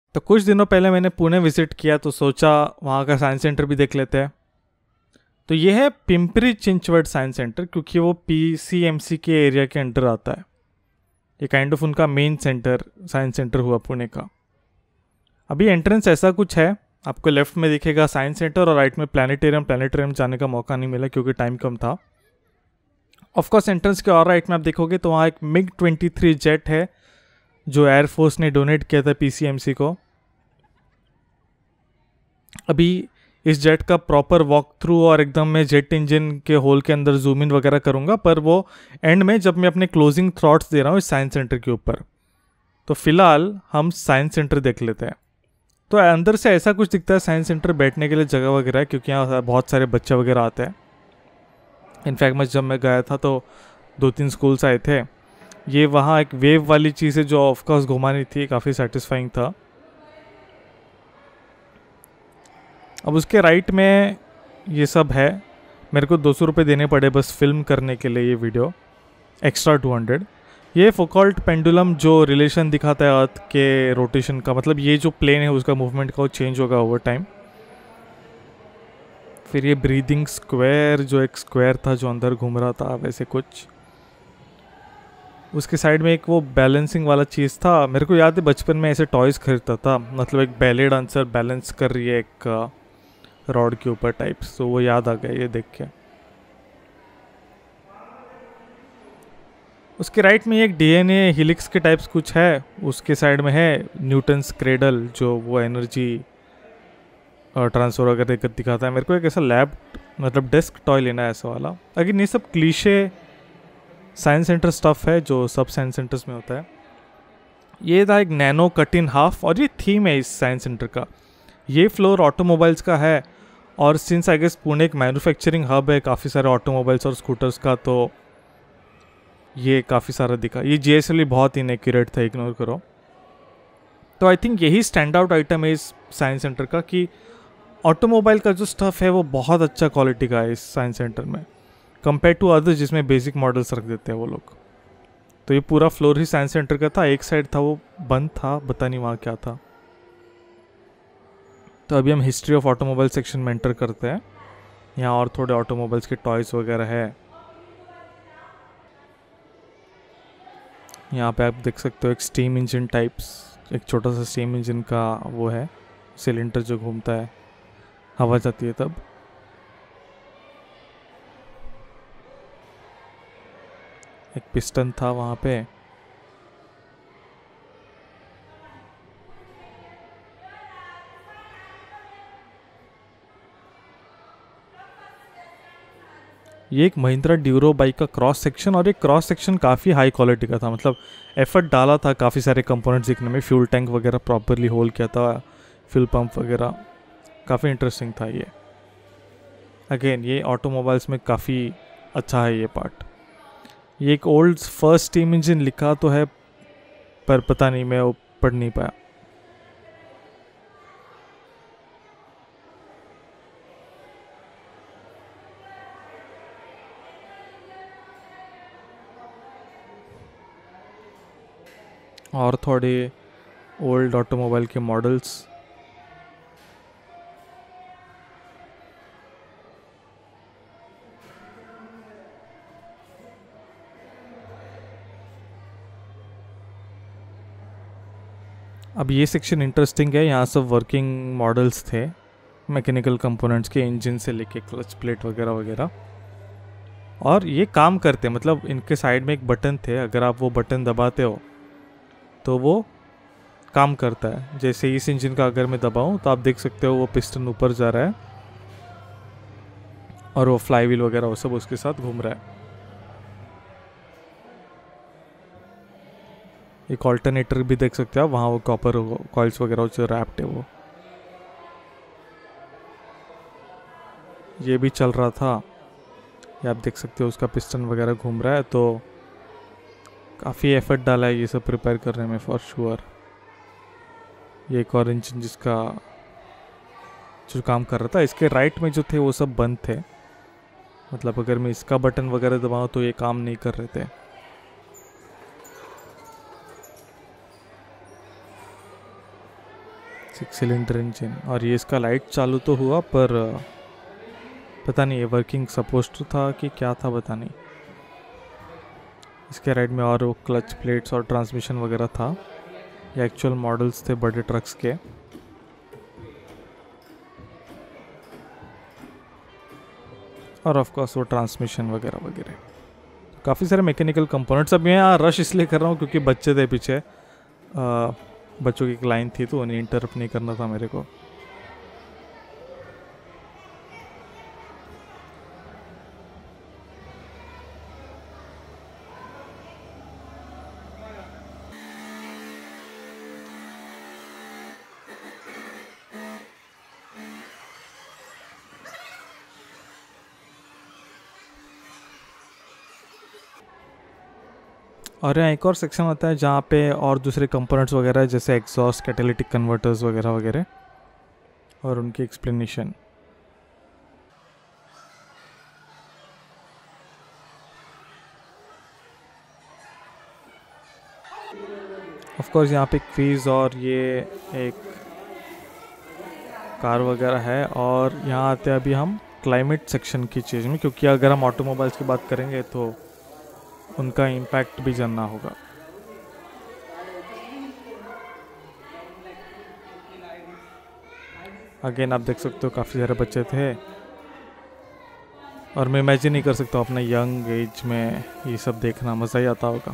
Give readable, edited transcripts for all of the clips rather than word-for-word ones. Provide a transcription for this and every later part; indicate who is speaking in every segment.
Speaker 1: तो कुछ दिनों पहले मैंने पुणे विज़िट किया तो सोचा वहाँ का साइंस सेंटर भी देख लेते हैं। तो ये है पिंपरी चिंचवड साइंस सेंटर, क्योंकि वो पीसीएमसी के एरिया के अंडर आता है। ये काइंड ऑफ उनका मेन सेंटर साइंस सेंटर हुआ पुणे का। अभी एंट्रेंस ऐसा कुछ है, आपको लेफ्ट में दिखेगा साइंस सेंटर और राइट में प्लानिटेरियम जाने का मौका नहीं मिला क्योंकि टाइम कम था। ऑफकोर्स एंट्रेंस के और राइट में आप देखोगे तो वहाँ एक MiG-23 जेट है जो एयरफोर्स ने डोनेट किया था पीसीएमसी को। अभी इस जेट का प्रॉपर वॉक थ्रू और एकदम मैं जेट इंजन के होल के अंदर जूम इन वगैरह करूँगा, पर वो एंड में जब मैं अपने क्लोजिंग थॉट्स दे रहा हूँ इस साइंस सेंटर के ऊपर। तो फिलहाल हम साइंस सेंटर देख लेते हैं। तो अंदर से ऐसा कुछ दिखता है, साइंस सेंटर बैठने के लिए जगह वगैरह है, क्योंकि यहाँ बहुत सारे बच्चे वगैरह आते हैं। इनफैक्ट जब मैं गया था तो 2-3 स्कूल्स आए थे। ये वहाँ एक वेव वाली चीज़ है जो ऑफकोर्स घुमानी थी, काफ़ी सेटिस्फाइंग था। अब उसके राइट में ये सब है। मेरे को 200 रुपये देने पड़े बस फिल्म करने के लिए ये वीडियो, एक्स्ट्रा 200। ये फोकल्ट पेंडुलम जो रिलेशन दिखाता है अर्थ के रोटेशन का, मतलब ये जो प्लेन है उसका मूवमेंट का वो चेंज होगा ओवर टाइम। फिर ये ब्रीदिंग स्क्वायर जो एक स्क्वायर था जो अंदर घूम रहा था वैसे कुछ। उसके साइड में एक वो बैलेंसिंग वाला चीज़ था। मेरे को याद है बचपन में ऐसे टॉयज़ खरीदता था, मतलब एक बैले डांसर बैलेंस कर रही है एक रॉड के ऊपर टाइप्स, तो वो याद आ गया ये देख के। उसके राइट में एक डीएनए हिलिक्स के टाइप्स कुछ है। उसके साइड में है न्यूटन्स क्रेडल जो वो एनर्जी ट्रांसफर वगैरह दिखाता है। मेरे को एक ऐसा लैब मतलब डेस्क टॉय लेना है ऐसा वाला। अगर ये सब क्लीशे साइंस सेंटर स्टफ है जो सब साइंस सेंटर्स में होता है। ये था एक नैनो कट इन हाफ, और ये थीम है इस साइंस सेंटर का। ये फ्लोर ऑटोमोबाइल्स का है, और सिंस आई गेस पुणे एक मैन्युफैक्चरिंग हब है काफ़ी सारे ऑटोमोबाइल्स और स्कूटर्स का, तो ये काफ़ी सारा दिखा। ये जीएसएलवी बहुत इनएक्यूरेट था, इग्नोर करो। तो आई थिंक यही स्टैंड आउट आइटम है इस साइंस सेंटर का कि ऑटोमोबाइल का जो स्टफ़ है वो बहुत अच्छा क्वालिटी का है इस साइंस सेंटर में, कंपेयर टू अदर्स जिसमें बेसिक मॉडल्स रख देते हैं वो लोग। तो ये पूरा फ्लोर ही साइंस सेंटर का था। एक साइड था वो बंद था, पता नहीं वहाँ क्या था। तो अभी हम हिस्ट्री ऑफ ऑटोमोबाइल सेक्शन में एंटर करते हैं। यहाँ और थोड़े ऑटोमोबाइल्स के टॉयज़ वगैरह है। यहाँ पे आप देख सकते हो एक स्टीम इंजन टाइप्स, एक छोटा सा स्टीम इंजन का वो है सिलेंडर जो घूमता है, हवा जाती है तब। एक पिस्टन था वहाँ पे। ये एक महिंद्रा ड्यूरो बाइक का क्रॉस सेक्शन, और ये क्रॉस सेक्शन काफ़ी हाई क्वालिटी का था, मतलब एफर्ट डाला था काफ़ी सारे कंपोनेंट्स दिखने में। फ्यूल टैंक वगैरह प्रॉपरली होल किया था, फ्यूल पंप वगैरह, काफ़ी इंटरेस्टिंग था ये। अगेन ये ऑटोमोबाइल्स में काफ़ी अच्छा है ये पार्ट। ये एक ओल्ड फर्स्ट स्टीम इंजन लिखा तो है, पर पता नहीं मैं वो पढ़ नहीं पाया। और थोड़े ओल्ड ऑटोमोबाइल के मॉडल्स। अब ये सेक्शन इंटरेस्टिंग है, यहाँ सब वर्किंग मॉडल्स थे मैकेनिकल कंपोनेंट्स के, इंजन से लेके क्लच प्लेट वगैरह वगैरह। और ये काम करते, मतलब इनके साइड में एक बटन थे, अगर आप वो बटन दबाते हो तो वो काम करता है। जैसे इस इंजन का अगर मैं दबाऊं तो आप देख सकते हो वो पिस्टन ऊपर जा रहा है और वो फ्लाई व्हील वगैरह वो सब उसके साथ घूम रहा है। एक ऑल्टरनेटर भी देख सकते हो आप, वहाँ वो कॉपर कॉइल्स वगैरह जो रैप्ड है वो, ये भी चल रहा था। ये आप देख सकते हो उसका पिस्टन वगैरह घूम रहा है। तो काफ़ी एफर्ट डाला है ये सब प्रिपेयर करने में फॉर श्योर। ये एक और इंजन जिसका जो काम कर रहा था, इसके राइट में जो थे वो सब बंद थे, मतलब अगर मैं इसका बटन वगैरह दबाऊँ तो ये काम नहीं कर रहे थे। 6 सिलेंडर इंजन। और ये इसका लाइट चालू तो हुआ पर पता नहीं ये वर्किंग सपोज्ड था कि क्या था, पता नहीं। इसके राइट में और वो क्लच प्लेट्स और ट्रांसमिशन वगैरह था। ये एक्चुअल मॉडल्स थे बड़े ट्रक्स के। और ऑफ कोर्स वो ट्रांसमिशन वगैरह वगैरह। काफ़ी सारे मैकेनिकल कंपोनेंट्स। अब मैं यहाँ रश इसलिए कर रहा हूँ क्योंकि बच्चे थे पीछे, बच्चों की एक लाइन थी तो उन्हें इंटरप्ट नहीं करना था मेरे को। और यहाँ एक और सेक्शन होता है जहाँ पे और दूसरे कंपोनेंट्स वगैरह जैसे एग्जॉस्ट, कैटालिटिक कन्वर्टर्स वगैरह वगैरह और उनकी एक्सप्लेनेशन। ऑफ कोर्स यहाँ पे एक फीस और ये एक कार वगैरह है। और यहाँ आते हैं अभी हम क्लाइमेट सेक्शन की चीज़ में, क्योंकि अगर हम ऑटोमोबाइल्स की बात करेंगे तो उनका इम्पैक्ट भी जानना होगा। अगेन आप देख सकते हो काफ़ी सारे बच्चे थे और मैं इमेजिन नहीं कर सकता हूँ अपने यंग एज में ये सब देखना, मज़ा ही आता होगा।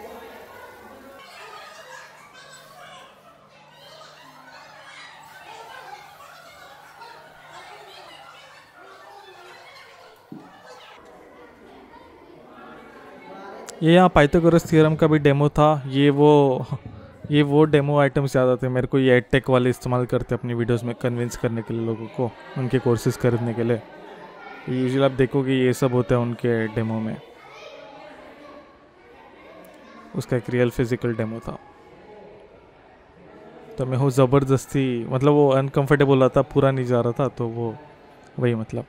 Speaker 1: ये यहाँ पाइथागोरस थ्योरम का भी डेमो था। ये वो डेमो आइटम्स ज़्यादा थे। मेरे को ये एडटेक वाले इस्तेमाल करते अपनी वीडियोस में कन्विंस करने के लिए लोगों को उनके कोर्सेज खरीदने के लिए। यूजुअली आप देखोगे ये सब होता है उनके डेमो में। उसका एक रियल फिजिकल डेमो था तो मैं वो ज़बरदस्ती, मतलब वो अनकंफर्टेबल रहा था, पूरा नहीं जा रहा था, तो वो वही मतलब।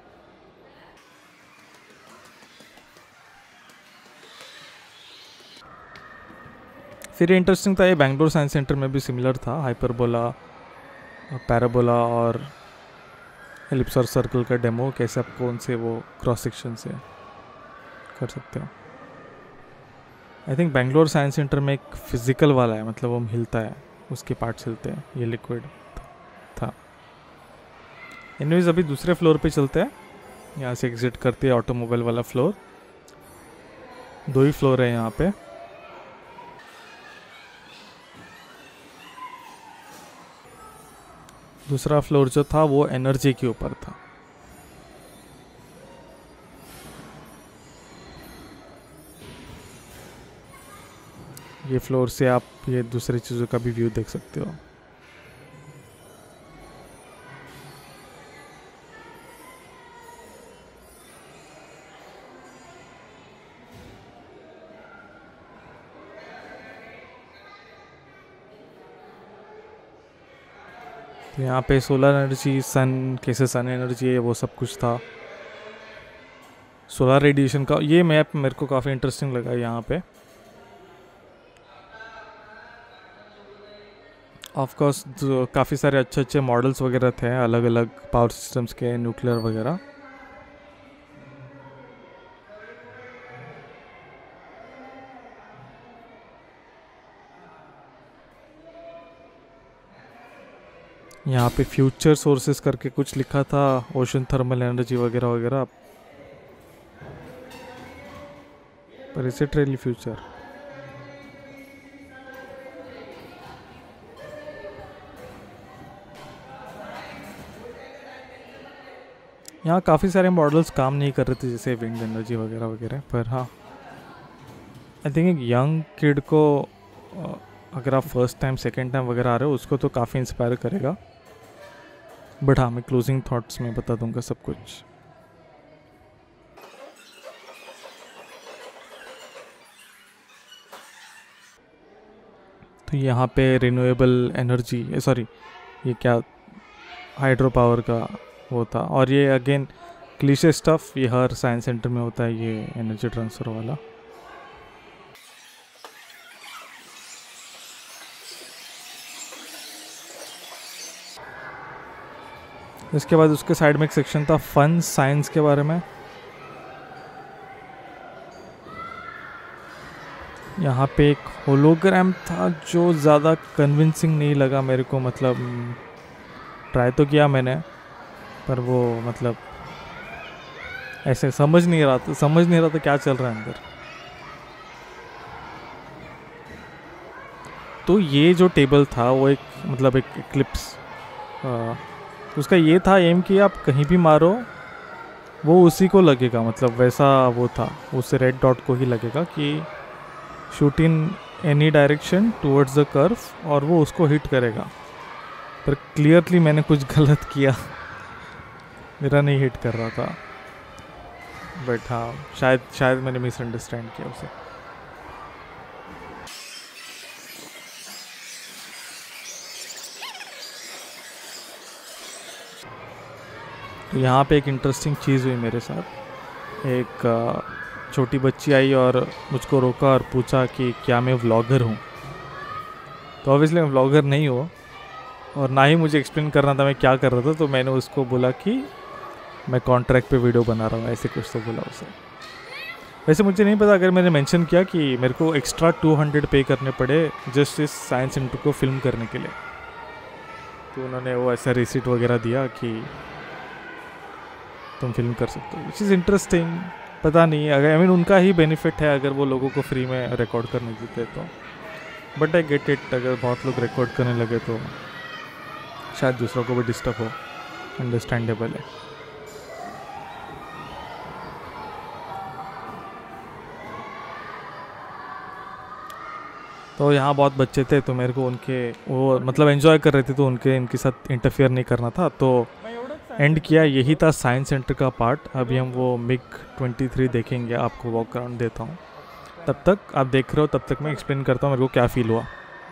Speaker 1: फिर इंटरेस्टिंग था, ये बैंगलोर साइंस सेंटर में भी सिमिलर था। हाइपरबोला, पैराबोला और एलिप्स और सर्कल का डेमो कैसे आप कौन से वो क्रॉस सेक्शन से कर सकते हो। I think Bangalore science centre में एक फिजिकल वाला है, मतलब वो हिलता है, उसके पार्ट्स हिलते हैं। ये लिक्विड था। एनीवेज अभी दूसरे फ्लोर पे चलते हैं। यहाँ से एग्जिट करते हैं ऑटोमोबाइल वाला फ्लोर। 2 ही फ्लोर है यहाँ पे। दूसरा फ्लोर जो था वो एनर्जी के ऊपर था। ये फ्लोर से आप ये दूसरी चीज़ों का भी व्यू देख सकते हो। तो यहाँ पे सोलर एनर्जी, सन कैसे सन एनर्जी है, वो सब कुछ था। सोलर रेडिएशन का ये मैप मेरे को काफ़ी इंटरेस्टिंग लगा यहाँ पे। ऑफ कोर्स काफ़ी सारे अच्छे अच्छे मॉडल्स वगैरह थे अलग अलग पावर सिस्टम्स के, न्यूक्लियर वगैरह। यहाँ पे फ्यूचर सोर्सेस करके कुछ लिखा था, ओशन थर्मल एनर्जी वगैरह वगैरह। पर इज इट रियली फ्यूचर? यहाँ काफ़ी सारे मॉडल्स काम नहीं कर रहे थे जैसे विंड एनर्जी वगैरह वगैरह। पर हाँ, आई थिंक एक यंग किड को अगर आप फर्स्ट टाइम सेकेंड टाइम वगैरह आ रहे हो उसको तो काफ़ी इंस्पायर करेगा। बट हाँ, मैं क्लोजिंग थॉट्स में बता दूंगा सब कुछ। तो यहाँ पे रिन्यूएबल एनर्जी, सॉरी ये क्या, हाइड्रो पावर का वो था। और ये अगेन क्लीशे स्टफ, ये हर साइंस सेंटर में होता है ये एनर्जी ट्रांसफ़र वाला। इसके बाद उसके साइड में एक सेक्शन था फन साइंस के बारे में। यहाँ पे एक होलोग्राम था जो ज़्यादा कन्विंसिंग नहीं लगा मेरे को, मतलब ट्राई तो किया मैंने पर वो मतलब ऐसे समझ नहीं रहा था क्या चल रहा है अंदर। तो ये जो टेबल था वो एक मतलब एक एक्लिप्स, उसका ये था एम कि आप कहीं भी मारो वो उसी को लगेगा, मतलब वैसा वो था, उस रेड डॉट को ही लगेगा कि shoot in any direction towards the curve और वो उसको हिट करेगा। पर क्लियरली मैंने कुछ गलत किया, मेरा नहीं हिट कर रहा था, बट हाँ शायद मैंने मिसअंडरस्टैंड किया उसे। तो यहाँ पे एक इंटरेस्टिंग चीज़ हुई मेरे साथ। एक छोटी बच्ची आई और मुझको रोका और पूछा कि क्या मैं व्लॉगर हूँ। तो ऑब्वियसली मैं व्लॉगर नहीं हूँ और ना ही मुझे एक्सप्लेन करना था मैं क्या कर रहा था, तो मैंने उसको बोला कि मैं कॉन्ट्रैक्ट पे वीडियो बना रहा हूँ, ऐसे कुछ तो बोला उसे। वैसे मुझे नहीं पता अगर मैंने मेंशन किया कि मेरे को एक्स्ट्रा 200 पे करने पड़े जस्ट इस साइंस सेंटर को फिल्म करने के लिए। तो उन्होंने वो ऐसा रिसीट वगैरह दिया कि तुम फिल्म कर सकते हो, विच इज़ इंटरेस्टिंग। पता नहीं अगर उनका ही बेनिफिट है अगर वो लोगों को फ्री में रिकॉर्ड करने देते तो, बट आई गेट इट, अगर बहुत लोग रिकॉर्ड करने लगे तो शायद दूसरों को भी डिस्टर्ब हो, अंडरस्टैंडेबल है। तो यहाँ बहुत बच्चे थे तो मेरे को उनके वो मतलब एंजॉय कर रहे थे तो इनके साथ इंटरफेयर नहीं करना था, तो एंड किया। यही था साइंस सेंटर का पार्ट। अभी हम वो MiG-23 देखेंगे, आपको वॉक अराउंड देता हूँ। तब तक आप देख रहे हो, तब तक मैं एक्सप्लेन करता हूँ मेरे को क्या फील हुआ।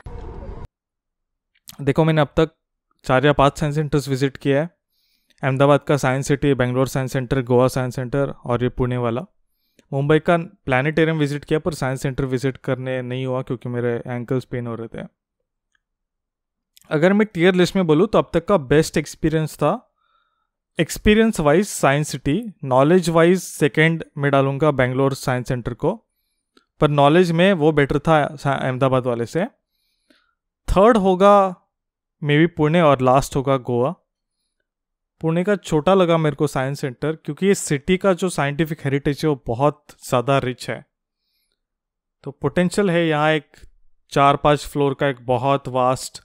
Speaker 1: देखो मैंने अब तक 4 या 5 साइंस सेंटर्स विजिट किया है। अहमदाबाद का science city, Bangalore science centre, Goa science centre और ये पुणे वाला। मुंबई का प्लानिटेरियम विजिट किया पर साइंस सेंटर विजिट करने नहीं हुआ क्योंकि मेरे एंकल्स पेन हो रहे थे। अगर मैं टियर लिस्ट में बोलूँ तो अब तक का बेस्ट एक्सपीरियंस था experience wise science city, knowledge wise second में डालूंगा बेंगलोर साइंस सेंटर को, पर नॉलेज में वो बेटर था अहमदाबाद वाले से। थर्ड होगा मे बी पुणे और लास्ट होगा गोवा। पुणे का छोटा लगा मेरे को साइंस सेंटर क्योंकि ये सिटी का जो साइंटिफिक हेरिटेज है वो बहुत ज़्यादा रिच है। तो पोटेंशियल है यहाँ एक 4-5 फ्लोर का एक बहुत वास्ट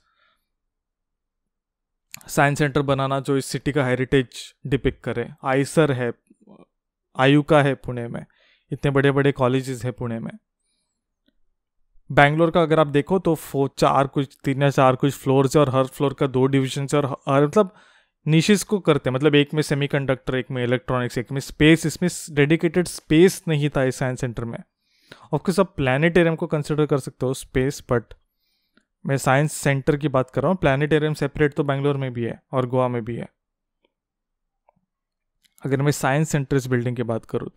Speaker 1: साइंस सेंटर बनाना जो इस सिटी का हेरिटेज डिपिक्ट करे। आईसर है, आयुका है पुणे में, इतने बड़े बड़े कॉलेजेस है पुणे में। बैंगलोर का अगर आप देखो तो 3 या 4 कुछ फ्लोर्स है और हर फ्लोर का 2 डिविजन है और मतलब निशेस को करते हैं, मतलब एक में सेमीकंडक्टर, एक में इलेक्ट्रॉनिक्स, एक में स्पेस। इसमें डेडिकेटेड स्पेस नहीं था इस साइंस सेंटर में। ऑफकोर्स आप प्लानिटेरियम को कंसिडर कर सकते हो स्पेस, बट मैं साइंस सेंटर की बात कर रहा हूँ। प्लानिटेरियम सेपरेट तो बैंगलोर में भी है और गोवा में भी है। अगर मैं साइंस सेंटर इस बिल्डिंग की बात करूँ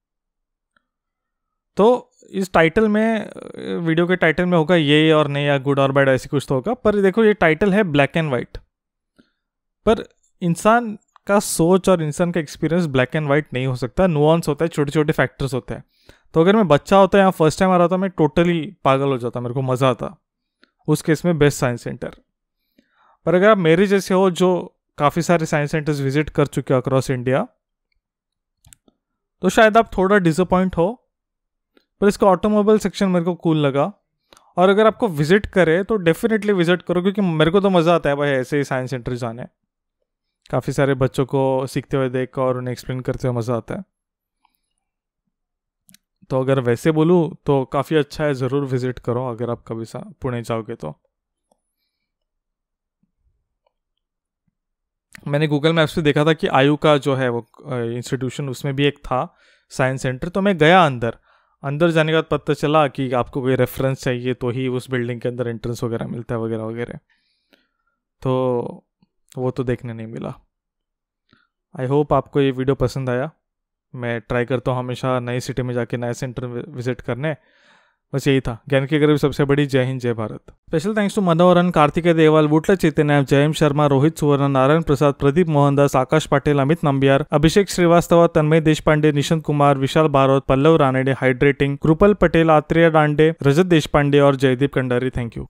Speaker 1: तो इस टाइटल में, वीडियो के टाइटल में होगा ये और नहीं या गुड और बैड ऐसी कुछ तो होगा, पर देखो ये टाइटल है ब्लैक एंड वाइट, पर इंसान का सोच और इंसान का एक्सपीरियंस ब्लैक एंड वाइट नहीं हो सकता, नुआंस होता है, छोटे छोटे फैक्टर्स होते हैं। तो अगर मैं बच्चा होता या फर्स्ट टाइम आ रहा था मैं टोटली पागल हो जाता, मेरे को मज़ा आता, उस केस में बेस्ट साइंस सेंटर। पर अगर आप मेरे जैसे हो जो काफ़ी सारे साइंस सेंटर्स विजिट कर चुके हो अक्रॉस इंडिया, तो शायद आप थोड़ा डिसअपॉइंट हो, पर इसका ऑटोमोबाइल सेक्शन मेरे को कूल लगा। और अगर आपको विजिट करे तो डेफिनेटली विजिट करो क्योंकि मेरे को तो मज़ा आता है भाई ऐसे ही साइंस सेंटर जाने। काफ़ी सारे बच्चों को सीखते हुए देख और उन्हें एक्सप्लेन करते हुए मज़ा आता है। तो अगर वैसे बोलूँ तो काफ़ी अच्छा है, ज़रूर विजिट करो अगर आप कभी पुणे जाओगे तो। मैंने गूगल मैप्स पे देखा था कि आयु का जो है वो इंस्टीट्यूशन, उसमें भी एक था साइंस सेंटर। तो मैं गया अंदर जाने के बाद पता चला कि आपको कोई रेफरेंस चाहिए तो ही उस बिल्डिंग के अंदर एंट्रेंस वगैरह मिलता है वगैरह वगैरह, तो वो तो देखने नहीं मिला। आई होप आपको ये वीडियो पसंद आया। मैं ट्राई करता हूँ हमेशा नई सिटी में जाके नए सेंटर विजिट करने, बस यही था। ज्ञान की गरीब सबसे बड़ी। जय हिंद, जय Bharat. Special thanks to Manoharan, Kartikeya Deval, Vutla Chaitanya, Jayam Sharma, Rohit Suvarna, Narayan Prasad, Pradeep Mohandas, Akash Patil, Amit Nambiar, Abhishek Srivastava, Tanmay Deshpande, Nishant Kumar, Vishal Bharat, Pallav Ranade, hydrating, Kripal Patel, Atreya Dande, Rajat Deshpande और जयदीप कंडारी। Thank you.